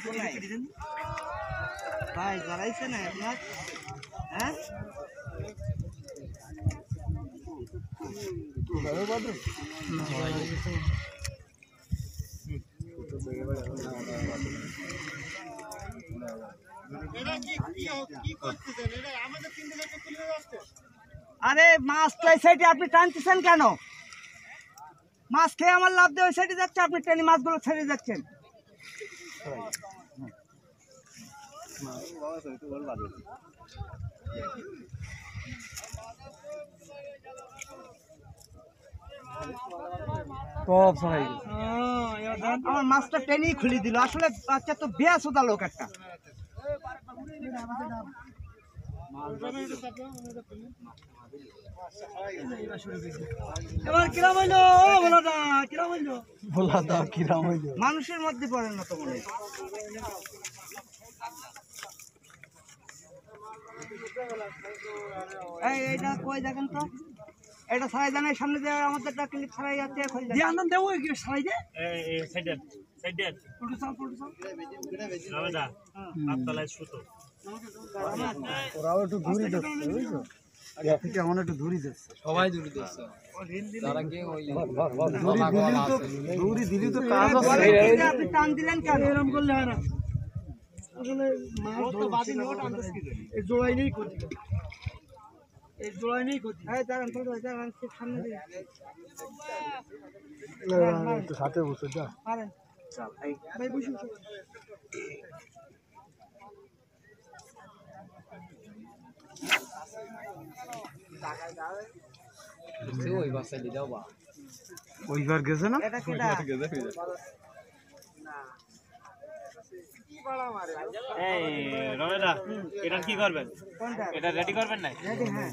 ভাই জ্বালাইছে না আপনার হ্যাঁ আরে মাছ তো এই সাইডে আপনি টানতেছেন কেন মাছ খেয়ে আমার লাভ দিয়ে ওই সাইডে যাচ্ছে আপনি টেনে মাছগুলো ছেড়ে যাচ্ছেন আমার মাছটা টেনেই খুলে দিল আসলে বাচ্চা তো বেয়াসোদা লোক একটা এবার কিরাম হইলো ভোলাদা কিরাম হইলো মানুষের মধ্যে পড়েন না তো মনে এইটা কই দেখেন তো এটা ছাড়াই জানাই সামনে দিয়ে আমাদের একটা ক্লিপ ছাড়াই যাচ্ছে দিয়ে আনন্দ দেবো কি ছাড়াই দে এই সাইডে প্রোডুসার রামেদা আপতলায় সুতো ওরাও একটু দূরে যাচ্ছে বুঝছো আগে থেকে এমন একটু দূরে যাচ্ছে সবাই দূরে যাচ্ছে তারা কি ওই দূরে দিলি তো কাজ আছে আপনি টান দিলেন কেন এরকম করলে হয় না আসলে মাছ তো বাদি নোট আনতেছ কি এই জোড়াই নেই ক্ষতি এই জোড়াই নেই ক্ষতি এই দাঁড়ান তো দাঁড়ান খুব সামনে দিয়ে একটু সাথে বসে যা আরে চল এই ভাই বসে ওই বাসায় দি দাও বা ওইবার গেছে না এটা কেডা গেছে না এই রমেদা এটা কি করবেন এটা রেডি করবেন না রেডি হ্যাঁ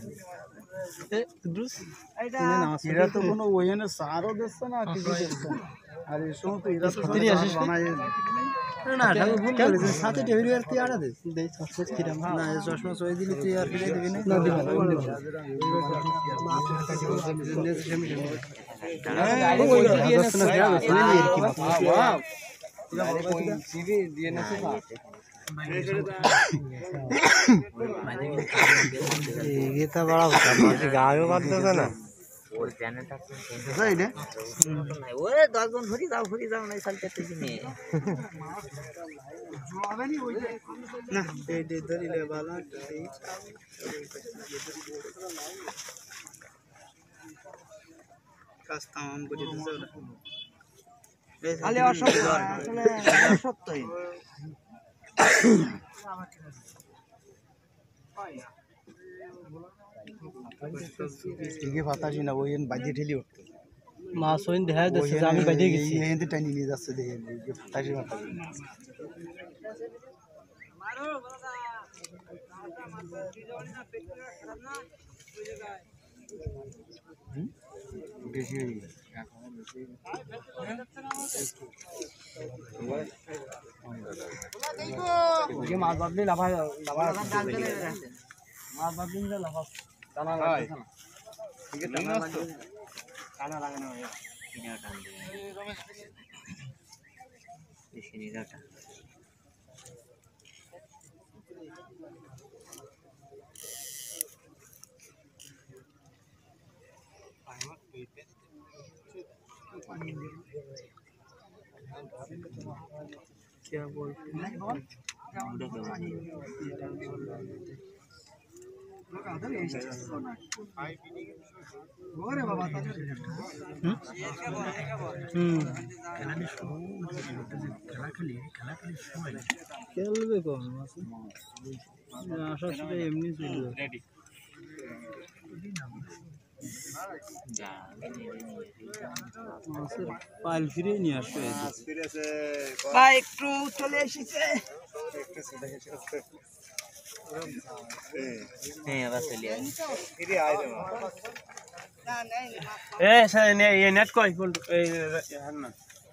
এরা তো কোনো ওয়েনে সারও দিচ্ছে না কিছু দিচ্ছে আর এই সময় তো এরা তো বানায় না ঠাকুর ভুল করেছে সাথে টেবিল আর তুই আড়া দে দেই সবশেষ কিরাম না চশমা সই দিলি তুই আর ফিরে দিবি না না দিবি ये तो बड़ा गाँव बात तो ना ওরে 10 জন ঘুরি যাও নাই সালতে তুই নে না এই ধরিলে ভালো কাজ কাম করে দিছে ওরা খালি অসত্য আসলে অসত্যই ফাতাসি না ওই বাজি ঠেলি উঠতো মাছ ওই দেখা যাচ্ছে আমি বাইরে গেছি এখানে টানি নিয়ে যাচ্ছে দেখে ফাতাসি ফাতাসি বেশি মাছ বাদলি লাভা মাছ বাদলি লাভা টানা লাগছে না ঠিক আছে টানা লাগানো হয় কিনা টান দিয়ে বেশি নিরাটা क्या बोलते हैं খেলবে কম আসার সাথে এমনি চলবে পাল ফিরে নিয়ে আসবে ভাই একটু চলে এসেছে নেট কয় না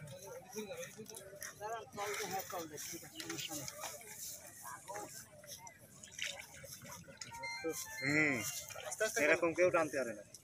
এরকম কেউ টানতে পারে না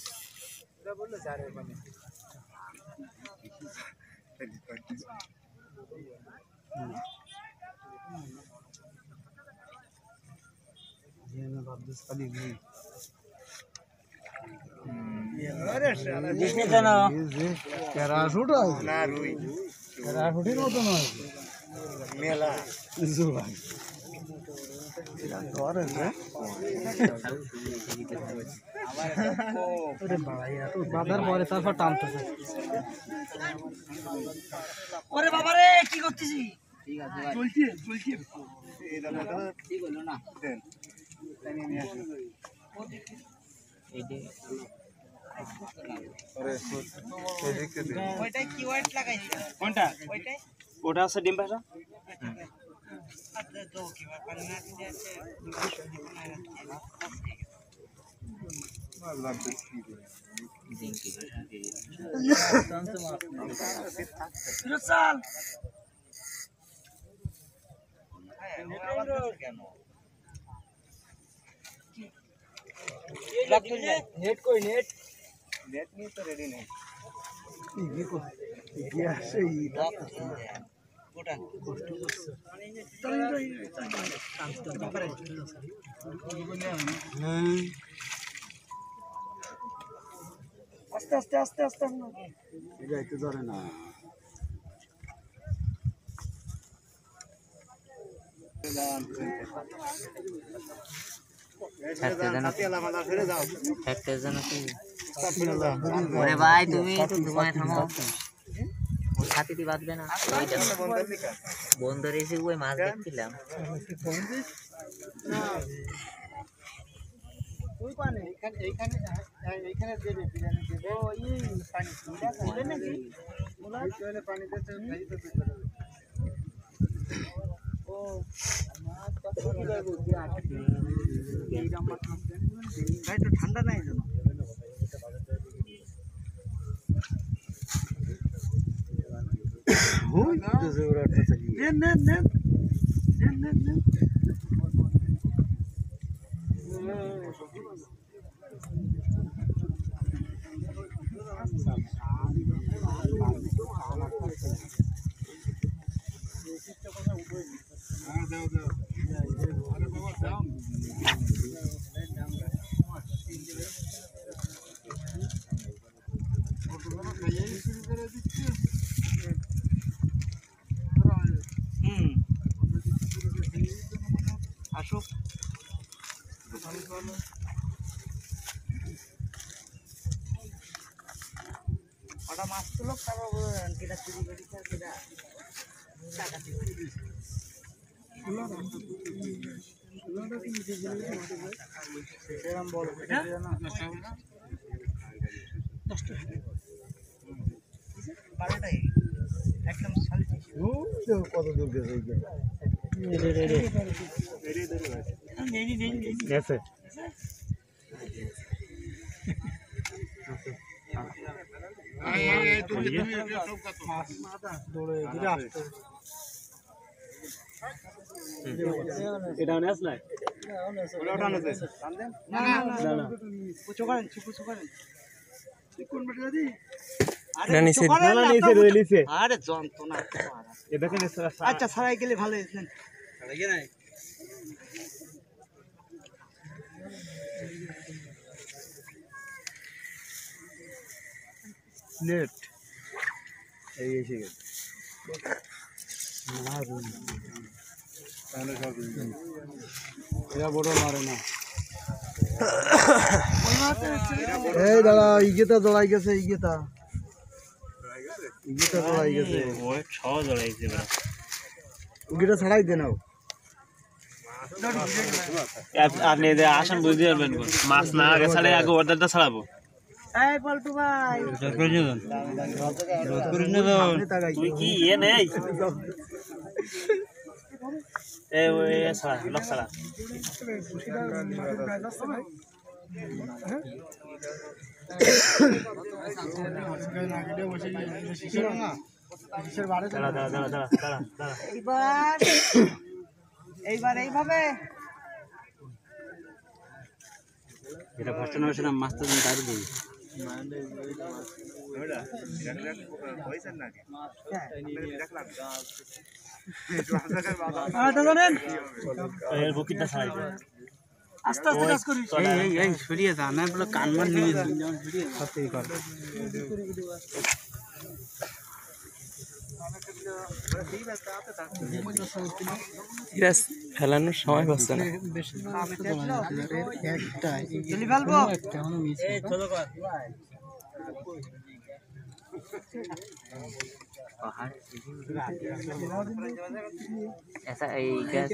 বললো বাঁধার পরে তারপর টানতেছে। ওরে বাবা রে কি করতেছি? ঠিক আছে চলছে চলছে ঠিক হলো না ওইটাই কি ওয়েট লাগাইছি কোনটা ওইটাই ওটা আছে ডিম ভাষা আচ্ছা তো কি ব্যাপার না আছে চল नेट कोई नेट नेट नहीं तो रेडी नहीं ये को ये से ही गोटा আস্তে আস্তে আস্তে আস্তে যাইতে ধরে না ওরে ভাই তুমি তোমায় থামো ওই ছাতিটি বাঁধবে না বন্দরে এসে ওই মাছ দেখছিলাম ঠান্ডা নাই যেন আসুক ওটা মাছ তুলো তারপর কিনা চুরি করি কিনা টাকা বারোটাই একদম কত দূর গেছে গেছে এটা অনেক নাই ওটা অনেক না না না পুচো করেন পুচো করেন কোন বেটা দি আরে নিচে না নিচে রইলিছে আরে যন্ত্রণা এ দেখেন আচ্ছা সারাই গেলে ভালো হইছেন সারাই গে নাই নেট এই এসে গেছে না রুই তাহলে সব এরা বড় মারে না এই দাদা ইগেটা জড়াই গেছে ইগেটা জড়াই গেছে ওই ছ জড়াইছে না ইগেটা ছাড়াই দেন আপনি আসেন বুঝতে পারবেন মাছ না আগে ছাড়ে আগে অর্ডারটা ছাড়াবো এই পল্টু ভাই তুই কি এ নেই এই ওই ছাড়া লক ছাড়া এইবার এইভাবে এটা ভাষণ মাছটা দাঁড়িয়ে দিই এর বুকিটা ছাড়াই দে। আস্তে আস্তে কাজ করিস। এই সরিয়ে যা না বলে কানমান নিয়ে সত্যি কর। ফেলানোর সময় পাচ্ছে না। ऐसा गैस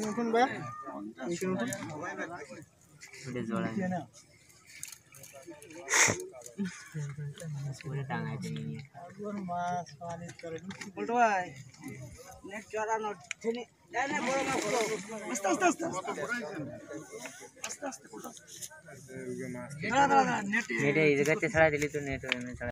जोड़ा पूरे टांगा चाहिए বলতো ভাই নেট জড়ানো ঠেলে এই নে বড় মাছ গুলো আস্তে আস্তে আস্তে আস্তে আস্তে বলতো দাঁড়া দাঁড়া নেট नेट इस जगह से छड़ा दिली तो नेट में